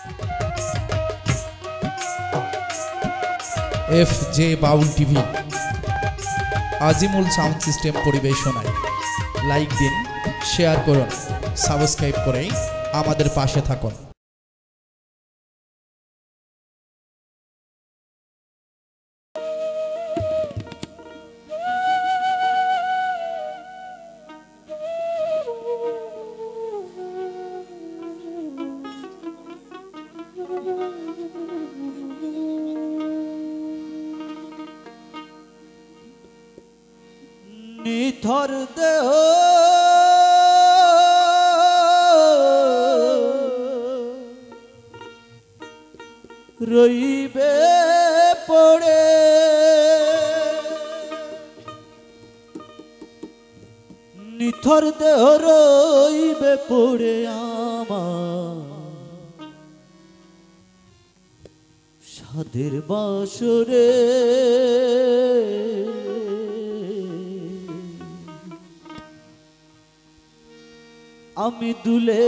FJ Baul TV Azimul sound system পরিবেশনায় like দিন, share করুন, সাবস্ক্রাইব করে আমাদের পাশে থাকুন। নিথর দেহ রইবে পড়ে, নিথর দেহ রইবে পড়ে আমার সাধের বাসরে। আমি দুলে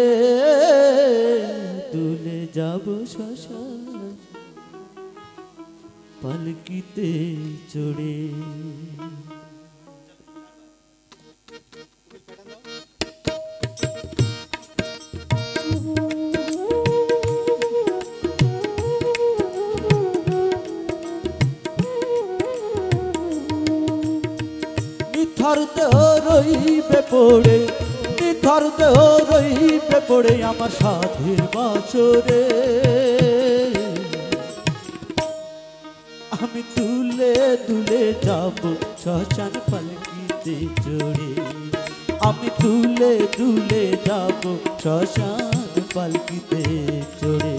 দুলে যাব শ্মশান পালকিতে চড়ে। নিথর দেহ রইবে পড়ে, নিথর দেহ রইবে পড়ে আমার সাধের বাসরে। আমি দুলে দুলে যাব শ্মশান পালকিতে চড়ে, আমি দুলে দুলে যাব শ্মশান পালকিতে চড়ে।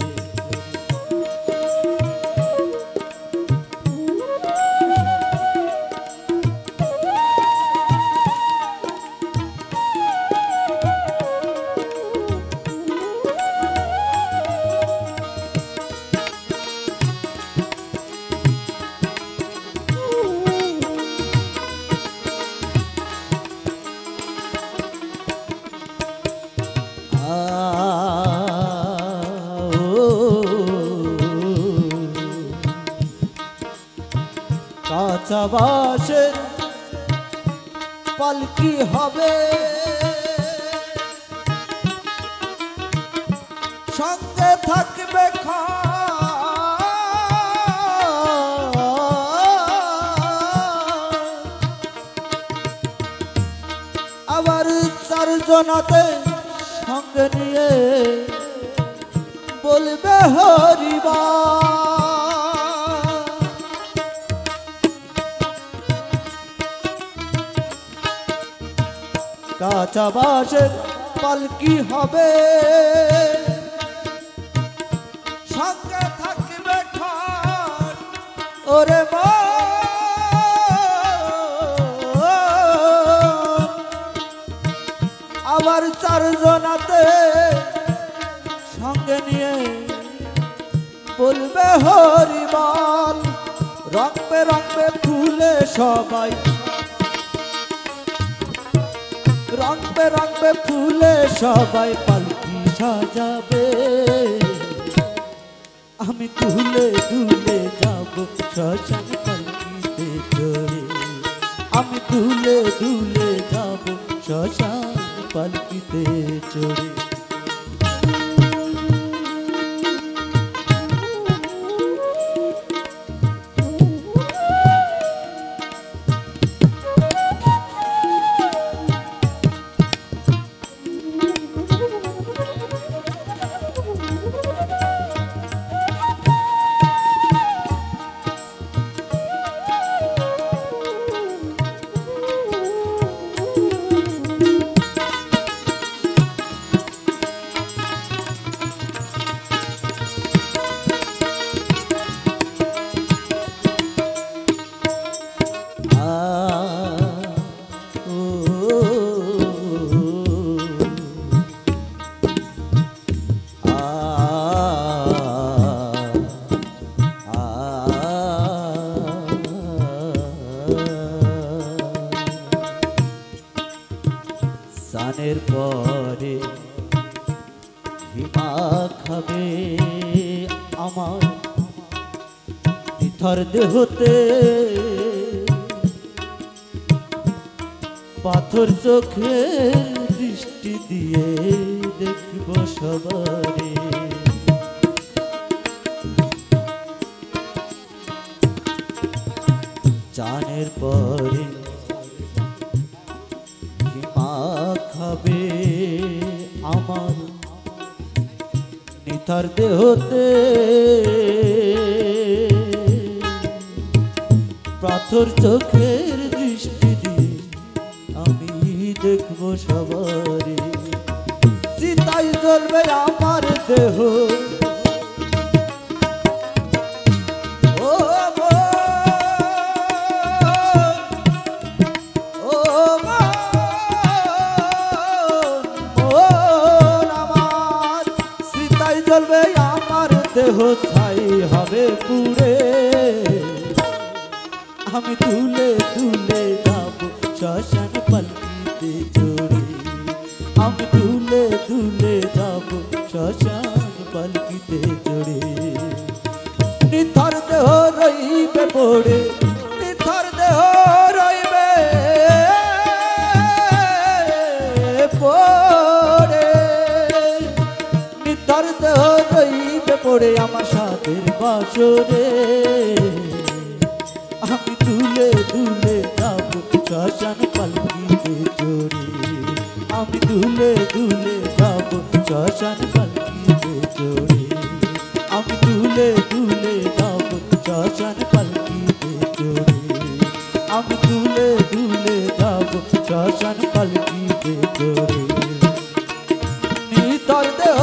কাঁচা বাঁশের পালকি হবে, সঙ্গে থাকবে আবার চারজনাতে সঙ্গে নিয়ে বলবে হরিবা। কাঁচা বাঁশের পালকি হবে, সঙ্গে থাকবে খাট ওরে মা। আবার চারজনাতে সঙ্গে নিয়ে বলবে হরিবল। রং বেরঙে ফুলে সবাই, রং বেরঙে ফুলে সবাই পালকি সাজাবে। আমি দুলে দুলে যাব শ্মশান পালকিতে চড়ে, আমি দুলে দুলে যাব শ্মশান পালকিতে চড়ে। আমার নিথর দেহতে পাথর চোখের দৃষ্টি দিয়ে দেখব সবারে জানের পরে মা খাবে আমার নিথর দেহতে পাথর চোখের দৃষ্টি দিয়ে আমি দেখব সবারে চিতাই জ্বলবে আমার দেহ জ্বলবে আমার দেহ ছাই হবে পুড়ে আমি তুলে তুলে যাব শ্মশান পালকিতে চড়ে আমি তুলে তুলে যাব শ্মশান পালকিতে চড়ে নিথর দেহ রইবে পড়ে নিথর দেহ রইবে পড়ে নিথর দেহ রইবে পড়ে আমার সাথের বাসরে আমি তুলে তুলে যাব শ্মশান পালকিতে চড়ে আমি তুলে তুলে যাব শ্মশান পালকিতে চড়ে আমি তুলে তুলে যাব শ্মশান পালকিতে চড়ে আমি তুলে তুলে যাব শ্মশান পালকিতে চড়ে নিথর দেহ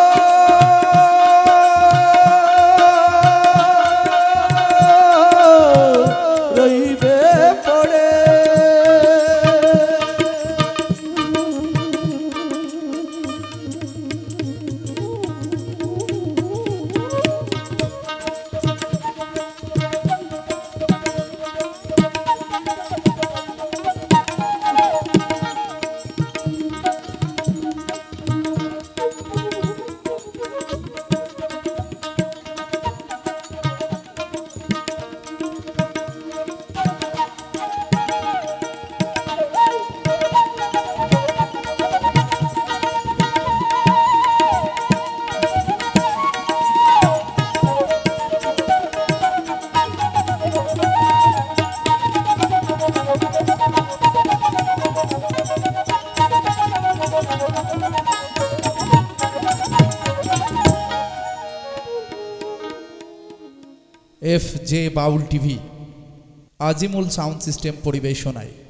রইবে পড়ে FJ Baul TV Azimul sound system পরিবেশনায়